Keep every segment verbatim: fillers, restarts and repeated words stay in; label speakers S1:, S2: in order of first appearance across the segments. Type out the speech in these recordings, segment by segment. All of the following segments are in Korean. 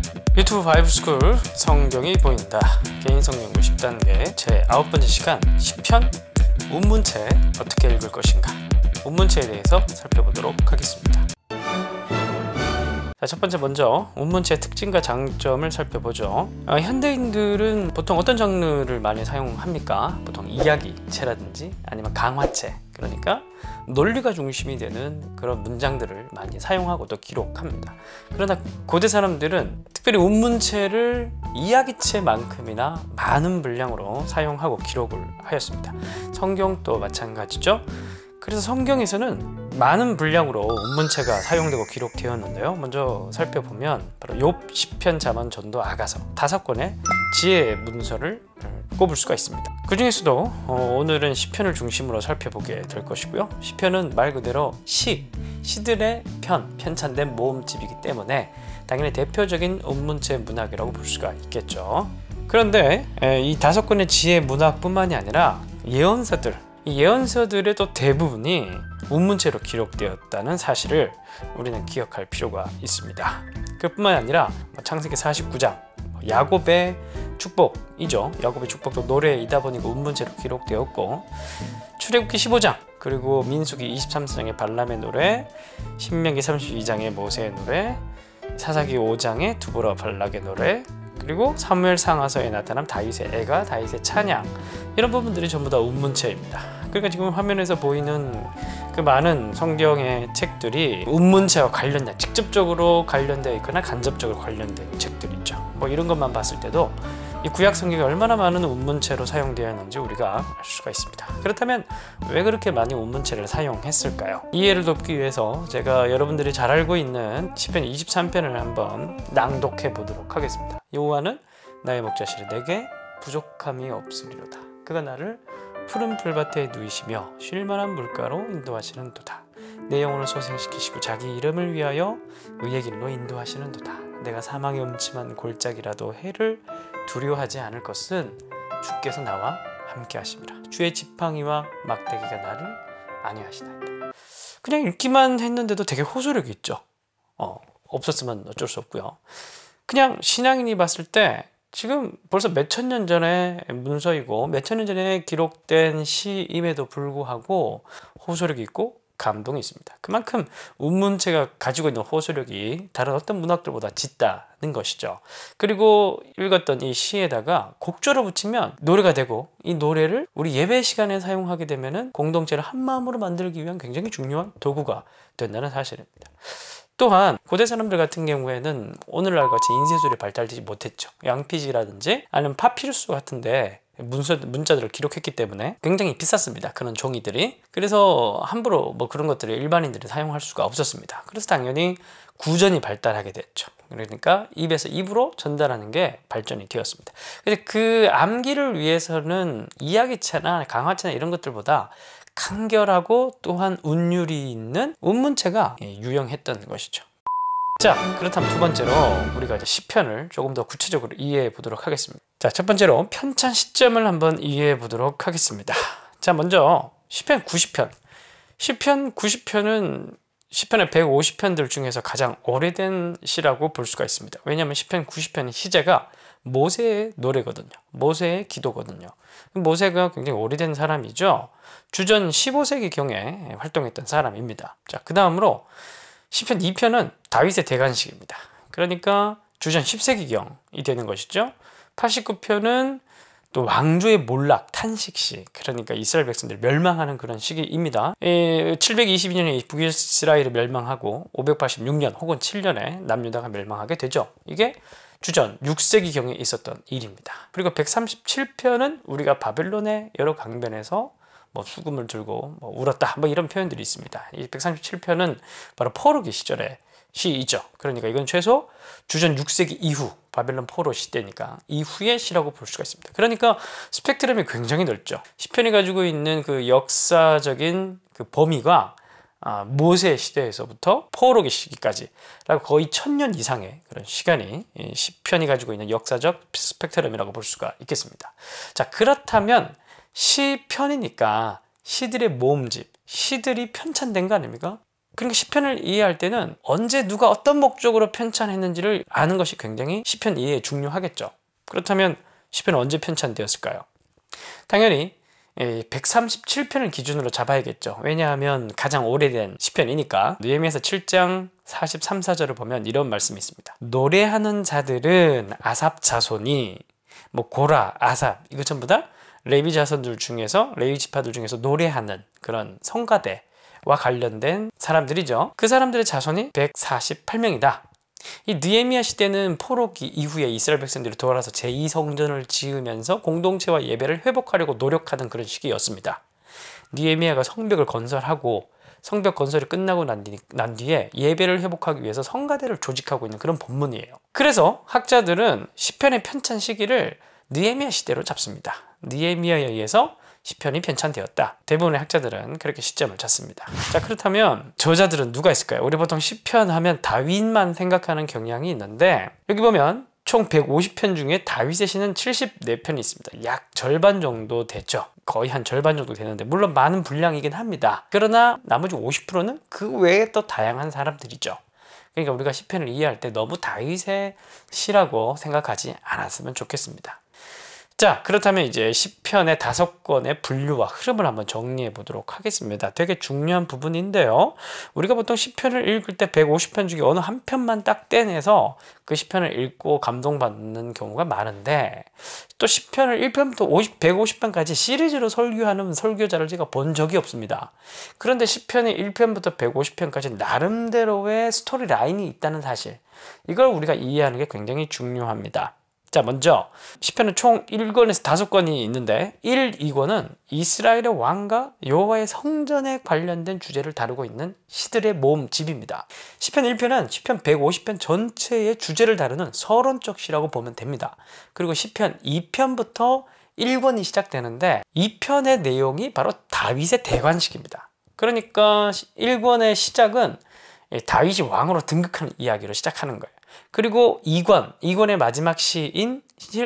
S1: 유튜브 바이블스쿨 성경이 보인다. 개인 성경구 십 단계 제 아홉 번째 시간 시편 운문체 어떻게 읽을 것인가. 운문체에 대해서 살펴보도록 하겠습니다. 자, 첫 번째 먼저 운문체의 특징과 장점을 살펴보죠. 어, 현대인들은 보통 어떤 장르를 많이 사용합니까? 보통 이야기체라든지 아니면 강화체, 그러니까 논리가 중심이 되는 그런 문장들을 많이 사용하고 또 기록합니다. 그러나 고대 사람들은 특별히 운문체를 이야기체만큼이나 많은 분량으로 사용하고 기록을 하였습니다. 성경도 마찬가지죠. 그래서 성경에서는 많은 분량으로 운문체가 사용되고 기록되었는데요. 먼저 살펴보면 바로 욥, 시편, 잠언, 전도, 아가서 다섯 권의 지혜의 문서를 꼽을 수가 있습니다. 그 중에서도 어, 오늘은 시편을 중심으로 살펴보게 될 것이고요. 시편은 말 그대로 시, 시들의 편, 편찬된 모음집이기 때문에 당연히 대표적인 운문체 문학이라고 볼 수가 있겠죠. 그런데 에, 이 다섯 권의 지혜 문학뿐만이 아니라 예언서들, 이 예언서들의 또 대부분이 운문체로 기록되었다는 사실을 우리는 기억할 필요가 있습니다. 그뿐만 아니라 창세기 사십구 장, 야곱의 축복이죠. 야곱의 축복도 노래이다 보니까 운문체로 기록되었고, 출애굽기 십오 장, 그리고 민수기 이십삼 장의 발람의 노래, 신명기 삼십이 장의 모세의 노래, 사사기 오 장의 두보라 발락의 노래, 그리고 사무엘 상하서에 나타난 다윗의 애가, 다윗의 찬양, 이런 부분들이 전부 다 운문체입니다. 그러니까 지금 화면에서 보이는 그 많은 성경의 책들이 운문체와 관련된, 직접적으로 관련되어 있거나 간접적으로 관련된 책들이 있죠. 뭐 이런 것만 봤을 때도 이 구약 성경이 얼마나 많은 운문체로 사용되었는지 우리가 알 수가 있습니다. 그렇다면 왜 그렇게 많이 운문체를 사용했을까요? 이해를 돕기 위해서 제가 여러분들이 잘 알고 있는 시편 이십삼 편을 한번 낭독해 보도록 하겠습니다. 여호와는 나의 목자시를 내게 부족함이 없으리로다. 그가 나를 푸른 풀밭에 누이시며 쉴만한 물가로 인도하시는 도다. 내 영혼을 소생시키시고 자기 이름을 위하여 의의 길로 인도하시는 도다. 내가 사망의 음침한 골짜기라도 해를 두려워하지 않을 것은 주께서 나와 함께 하심이라. 주의 지팡이와 막대기가 나를 안위하시나이다. 그냥 읽기만 했는데도 되게 호소력이 있죠. 어, 없었으면 어쩔 수 없고요. 그냥 신앙인이 봤을 때 지금 벌써 몇천 년 전의 문서이고 몇천 년 전에 기록된 시임에도 불구하고 호소력이 있고 감동이 있습니다. 그만큼 운문체가 가지고 있는 호소력이 다른 어떤 문학들보다 짙다는 것이죠. 그리고 읽었던 이 시에다가 곡조를 붙이면 노래가 되고, 이 노래를 우리 예배 시간에 사용하게 되면 공동체를 한 마음으로 만들기 위한 굉장히 중요한 도구가 된다는 사실입니다. 또한 고대 사람들 같은 경우에는 오늘날 같이 인쇄술이 발달되지 못했죠. 양피지라든지 아니면 파피루스 같은데 문서, 문자들을 기록했기 때문에 굉장히 비쌌습니다. 그런 종이들이. 그래서 함부로 뭐 그런 것들을 일반인들이 사용할 수가 없었습니다. 그래서 당연히 구전이 발달하게 됐죠. 그러니까 입에서 입으로 전달하는 게 발전이 되었습니다. 근데 그 암기를 위해서는 이야기체나 강화체나 이런 것들보다 간결하고 또한 운율이 있는 운문체가 유용했던 것이죠. 자, 그렇다면 두 번째로 우리가 이제 시편을 조금 더 구체적으로 이해해 보도록 하겠습니다. 자, 첫 번째로 편찬 시점을 한번 이해해 보도록 하겠습니다. 자, 먼저 시편 구십 편. 시편 구십 편은 시편의 백오십 편들 중에서 가장 오래된 시라고 볼 수가 있습니다. 왜냐하면 시편 구십 편의 시제가 모세의 노래거든요. 모세의 기도거든요. 모세가 굉장히 오래된 사람이죠. 주전 십오 세기경에 활동했던 사람입니다. 자, 그 다음으로 시편 이 편은 다윗의 대관식입니다. 그러니까 주전 십 세기경이 되는 것이죠. 팔십구 편은 또 왕조의 몰락, 탄식시, 그러니까 이스라엘 백성들이 멸망하는 그런 시기입니다. 칠백이십이 년에 북이스라엘이 멸망하고 오백팔십육 년 혹은 칠 년에 남유다가 멸망하게 되죠. 이게 주전 육 세기경에 있었던 일입니다. 그리고 백삼십칠 편은 우리가 바벨론의 여러 강변에서 뭐 수금을 들고 뭐 울었다, 뭐 이런 표현들이 있습니다. 이 백삼십칠 편은 바로 포로기 시절의 시이죠. 그러니까 이건 최소 주전 육 세기 이후, 바벨론 포로 시대니까 이후의 시라고 볼 수가 있습니다. 그러니까 스펙트럼이 굉장히 넓죠. 시편이 가지고 있는 그 역사적인 그 범위가 아, 모세 시대에서부터 포로기 시기까지 거의 천년 이상의 그런 시간이 시편이 가지고 있는 역사적 스펙트럼이라고 볼 수가 있겠습니다. 자, 그렇다면 시편이니까 시들의 모음집, 시들이 편찬된 거 아닙니까? 그러니까 시편을 이해할 때는 언제 누가 어떤 목적으로 편찬했는지를 아는 것이 굉장히 시편 이해에 중요하겠죠. 그렇다면 시편은 언제 편찬되었을까요? 당연히 백삼십칠 편을 기준으로 잡아야겠죠. 왜냐하면 가장 오래된 시편이니까. 느헤미야서 칠 장 사십삼, 사절을 보면 이런 말씀이 있습니다. 노래하는 자들은 아삽 자손이 뭐 고라, 아삽 이거 전부 다 레위 자손들 중에서 레위 지파들 중에서 노래하는 그런 성가대와 관련된 사람들이죠. 그 사람들의 자손이 백사십팔 명이다. 이 느헤미야 시대는 포로기 이후에 이스라엘 백성들이 돌아서 제이 성전을 지으면서 공동체와 예배를 회복하려고 노력하는 그런 시기였습니다. 느헤미야가 성벽을 건설하고 성벽 건설이 끝나고 난, 뒤, 난 뒤에 예배를 회복하기 위해서 성가대를 조직하고 있는 그런 본문이에요. 그래서 학자들은 시편의 편찬 시기를 느헤미야 시대로 잡습니다. 느헤미야에 의해서 시편이 편찬되었다. 대부분의 학자들은 그렇게 시점을 잡습니다. 자, 그렇다면 저자들은 누가 있을까요? 우리 보통 시편 하면 다윗만 생각하는 경향이 있는데 여기 보면 총 백오십 편 중에 다윗의 시는 칠십사 편이 있습니다. 약 절반 정도 되죠. 거의 한 절반 정도 되는데 물론 많은 분량이긴 합니다. 그러나 나머지 오십 퍼센트는 그 외에 또 다양한 사람들이죠. 그러니까 우리가 시편을 이해할 때 너무 다윗의 시라고 생각하지 않았으면 좋겠습니다. 자, 그렇다면 이제 시편의 다섯 권의 분류와 흐름을 한번 정리해 보도록 하겠습니다. 되게 중요한 부분인데요. 우리가 보통 시편을 읽을 때 백오십 편 중에 어느 한 편만 딱 떼내서 그 시편을 읽고 감동받는 경우가 많은데 또 시편을 일 편부터 백오십 편까지 시리즈로 설교하는 설교자를 제가 본 적이 없습니다. 그런데 시편의 일 편부터 백오십 편까지 나름대로의 스토리 라인이 있다는 사실, 이걸 우리가 이해하는 게 굉장히 중요합니다. 자, 먼저 시편은 총 일 권에서 다섯 권이 있는데 일, 이 권은 이스라엘의 왕과 여호와의 성전에 관련된 주제를 다루고 있는 시들의 모음집입니다. 시편 일 편은 시편 백오십 편 전체의 주제를 다루는 서론적 시라고 보면 됩니다. 그리고 시편 이 편부터 일 권이 시작되는데 이 편의 내용이 바로 다윗의 대관식입니다. 그러니까 일 권의 시작은 다윗이 왕으로 등극하는 이야기로 시작하는 거예요. 그리고 이 권, 이 권의 마지막 시인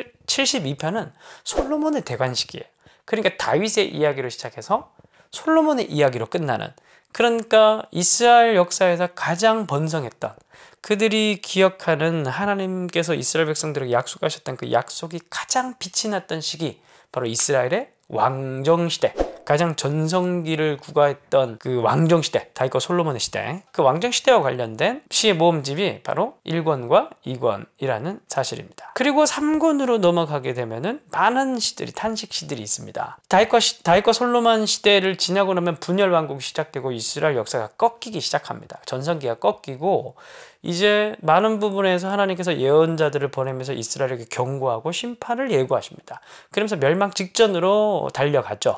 S1: 칠십이 편은 솔로몬의 대관식이에요. 그러니까 다윗의 이야기로 시작해서 솔로몬의 이야기로 끝나는, 그러니까 이스라엘 역사에서 가장 번성했던, 그들이 기억하는 하나님께서 이스라엘 백성들에게 약속하셨던 그 약속이 가장 빛이 났던 시기, 바로 이스라엘의 왕정시대, 가장 전성기를 구가했던 그 왕정시대, 다윗과 솔로몬의 시대, 그 왕정시대와 관련된 시의 모음집이 바로 일 권과 이 권이라는 사실입니다. 그리고 삼 권으로 넘어가게 되면은 많은 시들이, 탄식 시들이 있습니다. 다윗과, 시, 다윗과 솔로몬 시대를 지나고 나면 분열 왕국이 시작되고 이스라엘 역사가 꺾이기 시작합니다. 전성기가 꺾이고 이제 많은 부분에서 하나님께서 예언자들을 보내면서 이스라엘에게 경고하고 심판을 예고하십니다. 그러면서 멸망 직전으로 달려가죠.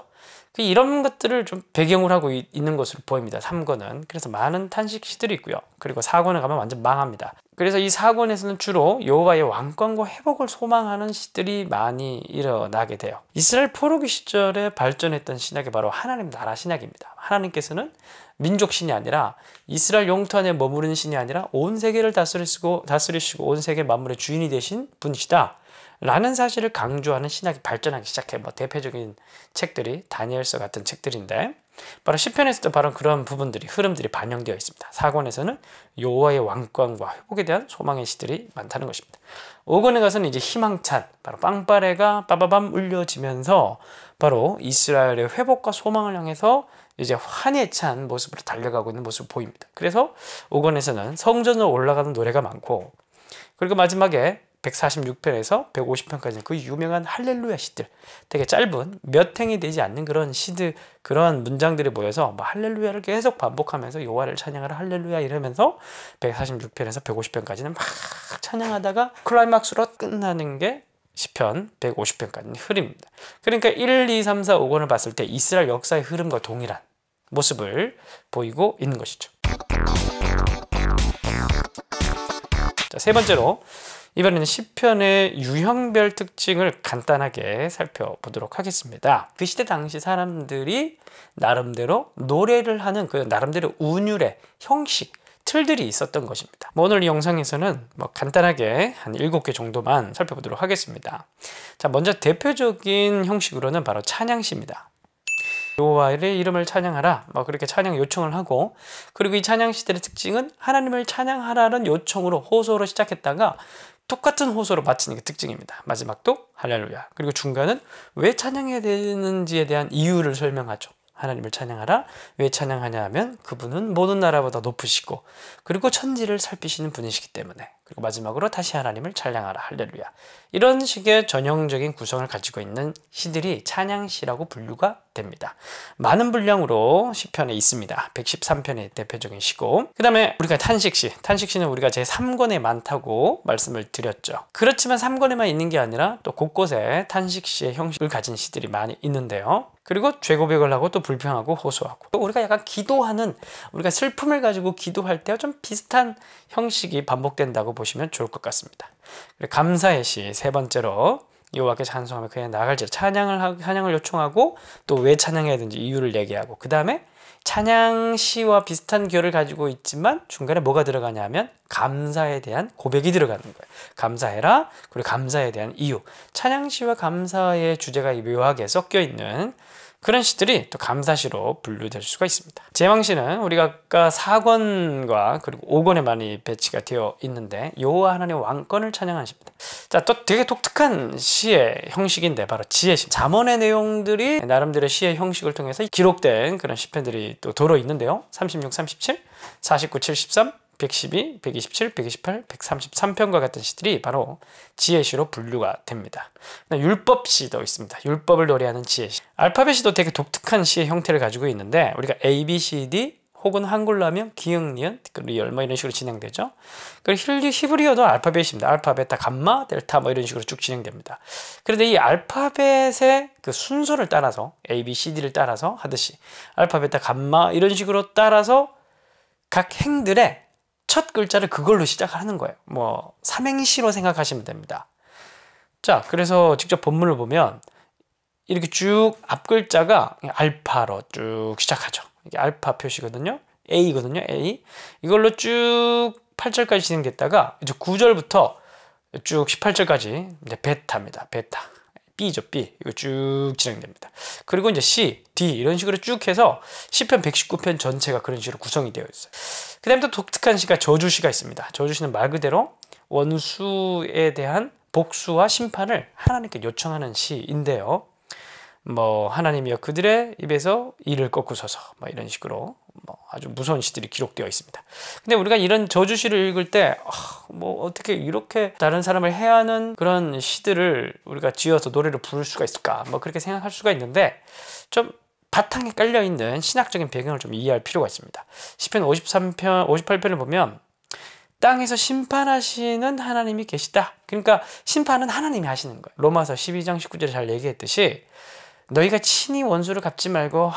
S1: 이런 것들을 좀 배경으로 하고 있는 것으로 보입니다. 삼 권은. 그래서 많은 탄식 시들이 있고요. 그리고 사 권에 가면 완전 망합니다. 그래서 이 사 권에서는 주로 여호와의 왕권과 회복을 소망하는 시들이 많이 일어나게 돼요. 이스라엘 포로기 시절에 발전했던 신학이 바로 하나님 나라 신학입니다. 하나님께서는 민족 신이 아니라 이스라엘 영토 안에 머무르는 신이 아니라 온 세계를 다스리시고, 다스리시고 온 세계 만물의 주인이 되신 분이시다 라는 사실을 강조하는 신학이 발전하기 시작해. 뭐 대표적인 책들이 다니엘서 같은 책들인데 바로 시편에서도 바로 그런 부분들이, 흐름들이 반영되어 있습니다. 사 권에서는 여호와의 왕권과 회복에 대한 소망의 시들이 많다는 것입니다. 오 권에 가서는 이제 희망찬, 바로 빵빠레가 빠바밤 울려지면서 바로 이스라엘의 회복과 소망을 향해서 이제 환희에 찬 모습으로 달려가고 있는 모습을 보입니다. 그래서 오 권에서는 성전으로 올라가는 노래가 많고, 그리고 마지막에 백사십육 편에서 백오십 편까지는 그 유명한 할렐루야 시들, 되게 짧은 몇 행이 되지 않는 그런 시들, 그런 문장들이 모여서 뭐 할렐루야를 계속 반복하면서 여호와를 찬양하라 할렐루야 이러면서 백사십육 편에서 백오십 편까지는 막 찬양하다가 클라이막스로 끝나는 게 시편 백오십 편까지 흐름입니다. 그러니까 일, 이, 삼, 사, 오 권을 봤을 때 이스라엘 역사의 흐름과 동일한 모습을 보이고 있는 것이죠. 자, 세 번째로 이번에는 시편의 유형별 특징을 간단하게 살펴보도록 하겠습니다. 그 시대 당시 사람들이 나름대로 노래를 하는 그 나름대로 운율의 형식, 틀들이 있었던 것입니다. 뭐 오늘 이 영상에서는 뭐 간단하게 한 일곱 개 정도만 살펴보도록 하겠습니다. 자, 먼저 대표적인 형식으로는 바로 찬양시입니다. 여호와의 이름을 찬양하라, 뭐 그렇게 찬양 요청을 하고, 그리고 이 찬양 시들의 특징은 하나님을 찬양하라는 요청으로 호소로 시작했다가 똑같은 호소로 마치는 게 특징입니다. 마지막도 할렐루야. 그리고 중간은 왜 찬양해야 되는지에 대한 이유를 설명하죠. 하나님을 찬양하라. 왜 찬양하냐 하면 그분은 모든 나라보다 높으시고 그리고 천지를 살피시는 분이시기 때문에. 그리고 마지막으로 다시 하나님을 찬양하라. 할렐루야. 이런 식의 전형적인 구성을 가지고 있는 시들이 찬양시라고 분류가 됩니다. 많은 분량으로 시편에 있습니다. 백십삼 편의 대표적인 시고, 그 다음에 우리가 탄식시, 탄식시는 우리가 제삼 권에 많다고 말씀을 드렸죠. 그렇지만 삼 권에만 있는 게 아니라 또 곳곳에 탄식시의 형식을 가진 시들이 많이 있는데요. 그리고 죄고백을 하고 또 불평하고 호소하고, 또 우리가 약간 기도하는, 우리가 슬픔을 가지고 기도할 때와 좀 비슷한 형식이 반복된다고 보시면 좋을 것 같습니다. 감사의 시 세 번째로 여호와께 찬송하며 그에 나아갈지라, 찬양을 하고 찬양을 요청하고 또 왜 찬양해야 되는지 이유를 얘기하고, 그 다음에 찬양시와 비슷한 결을 가지고 있지만 중간에 뭐가 들어가냐면 감사에 대한 고백이 들어가는 거예요. 감사해라. 그리고 감사에 대한 이유. 찬양시와 감사의 주제가 묘하게 섞여 있는 그런 시들이 또 감사시로 분류될 수가 있습니다. 제왕시는 우리가 아까 사 권과 그리고 오 권에 많이 배치가 되어 있는데 여호와 하나님의 왕권을 찬양하는 시입니다. 자, 또 되게 독특한 시의 형식인데 바로 지혜시. 잠언의 내용들이 나름대로 시의 형식을 통해서 기록된 그런 시편들이 또 도로 있는데요. 삼십육, 삼십칠, 사십구, 칠십삼, 백십이, 백이십칠, 백이십팔, 백삼십삼 편과 같은 시들이 바로 지혜시로 분류가 됩니다. 율법시도 있습니다. 율법을 노래하는 지혜시. 알파벳시도 되게 독특한 시의 형태를 가지고 있는데 우리가 A, B, C, D 혹은 한글로 하면 기역, 니은, 리을 뭐 이런 식으로 진행되죠. 그리고 히브리어도 알파벳입니다. 알파, 베타, 감마, 델타 뭐 이런 식으로 쭉 진행됩니다. 그런데 이 알파벳의 그 순서를 따라서 A, B, C, D를 따라서 하듯이 알파, 베타, 감마 이런 식으로 따라서 각 행들의 첫 글자를 그걸로 시작하는 거예요. 뭐 삼행시로 생각하시면 됩니다. 자, 그래서 직접 본문을 보면 이렇게 쭉 앞 글자가 알파로 쭉 시작하죠. 이게 알파 표시거든요. A거든요. A. 이걸로 쭉 팔 절까지 진행됐다가 이제 구 절부터 쭉 십팔 절까지 이제 베타입니다. 베타. B죠. B. 이거 쭉 진행됩니다. 그리고 이제 C, D 이런 식으로 쭉 해서 시편 백십구 편 전체가 그런 식으로 구성이 되어 있어요. 그 다음에 또 독특한 시가 저주시가 있습니다. 저주시는 말 그대로 원수에 대한 복수와 심판을 하나님께 요청하는 시인데요. 뭐 하나님이여 그들의 입에서 이를 꺾으소서 뭐 이런 식으로 뭐 아주 무서운 시들이 기록되어 있습니다. 근데 우리가 이런 저주시를 읽을 때 뭐 아, 어떻게 이렇게 다른 사람을 해하는 그런 시들을 우리가 지어서 노래를 부를 수가 있을까 뭐 그렇게 생각할 수가 있는데 좀 바탕에 깔려있는 신학적인 배경을 좀 이해할 필요가 있습니다. 시편 오십삼 편, 오십팔 편을 보면 땅에서 심판하시는 하나님이 계시다. 그러니까 심판은 하나님이 하시는 거예요. 로마서 십이 장 십구 절에 잘 얘기했듯이 너희가 친히 원수를 갚지 말고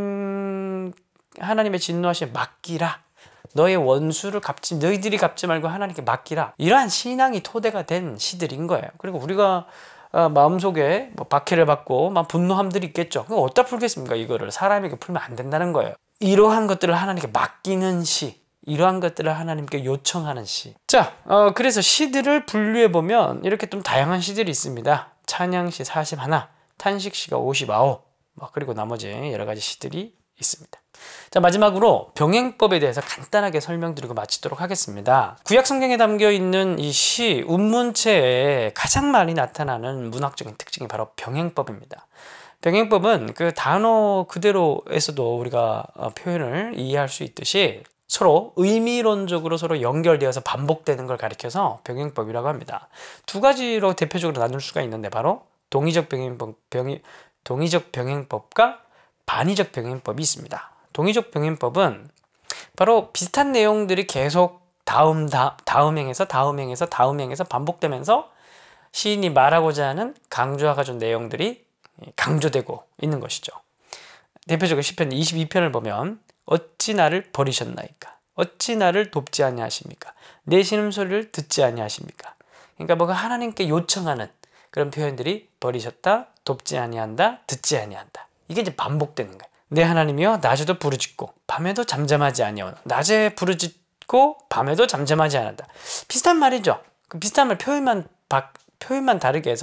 S1: 하나님, 하나님의 진노하심에 맡기라. 너의 원수를 갚지, 너희들이 갚지 말고 하나님께 맡기라. 이러한 신앙이 토대가 된 시들인 거예요. 그리고 우리가 어, 마음속에 뭐 박해를 받고 막 분노함들이 있겠죠. 그거 어디다 풀겠습니까? 이거를 사람에게 풀면 안 된다는 거예요. 이러한 것들을 하나님께 맡기는 시, 이러한 것들을 하나님께 요청하는 시. 자, 어, 그래서 시들을 분류해 보면 이렇게 좀 다양한 시들이 있습니다. 찬양시 사십일, 탄식시가 오십구, 뭐 그리고 나머지 여러 가지 시들이 있습니다. 자, 마지막으로 병행법에 대해서 간단하게 설명드리고 마치도록 하겠습니다. 구약 성경에 담겨 있는 이 시, 운문체에 가장 많이 나타나는 문학적인 특징이 바로 병행법입니다. 병행법은 그 단어 그대로에서도 우리가 표현을 이해할 수 있듯이 서로 의미론적으로 서로 연결되어서 반복되는 걸 가리켜서 병행법이라고 합니다. 두 가지로 대표적으로 나눌 수가 있는데 바로 동의적 병행법, 병이, 동의적 병행법과 반의적 병행법이 있습니다. 동의적 병행법은 바로 비슷한 내용들이 계속 다음, 다, 다음 행에서 다음 행에서 다음 행에서 반복되면서 시인이 말하고자 하는 강조하고자 하는 내용들이 강조되고 있는 것이죠. 대표적으로 시편 이십이 편을 보면 어찌 나를 버리셨나이까? 어찌 나를 돕지 아니하십니까? 내 신음소리를 듣지 아니하십니까? 그러니까 뭐가 하나님께 요청하는 그런 표현들이 버리셨다, 돕지 아니한다, 듣지 아니한다. 이게 이제 반복되는 거예요. 내 하나님이여 낮에도 부르짖고 밤에도 잠잠하지 아니하오나. 낮에 부르짖고 밤에도 잠잠하지 않는다. 비슷한 말이죠. 그 비슷한 말 표현만 바, 표현만 다르게 해서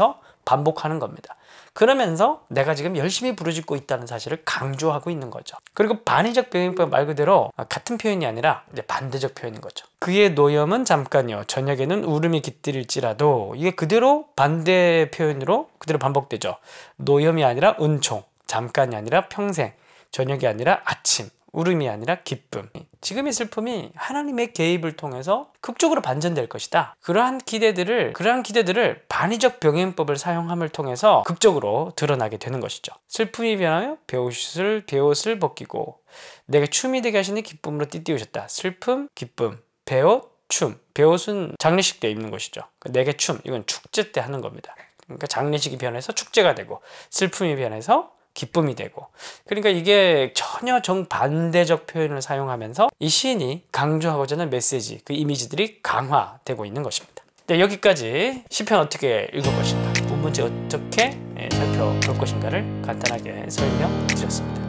S1: 반복하는 겁니다. 그러면서 내가 지금 열심히 부르짖고 있다는 사실을 강조하고 있는 거죠. 그리고 반의적 병행법 말 그대로 같은 표현이 아니라 이제 반대적 표현인 거죠. 그의 노염은 잠깐이요 저녁에는 울음이 깃들일지라도, 이게 그대로 반대 표현으로 그대로 반복되죠. 노염이 아니라 은총, 잠깐이 아니라 평생, 저녁이 아니라 아침, 울음이 아니라 기쁨. 지금의 슬픔이 하나님의 개입을 통해서 극적으로 반전될 것이다. 그러한 기대들을 그러한 기대들을 반의적 병행법을 사용함을 통해서 극적으로 드러나게 되는 것이죠. 슬픔이 변하여 베옷을 베옷을 벗기고 내게 춤이 되게 하시니 기쁨으로 띠띠우셨다. 슬픔, 기쁨, 베옷, 춤. 베옷은 장례식 때 입는 것이죠. 내게 춤, 이건 축제 때 하는 겁니다. 그러니까 장례식이 변해서 축제가 되고, 슬픔이 변해서 기쁨이 되고, 그러니까 이게 전혀 정반대적 표현을 사용하면서 이 시인이 강조하고자 하는 메시지, 그 이미지들이 강화되고 있는 것입니다. 네, 여기까지 시편 어떻게 읽을 것인가, 본문제 어떻게 살펴볼 것인가를 간단하게 설명드렸습니다.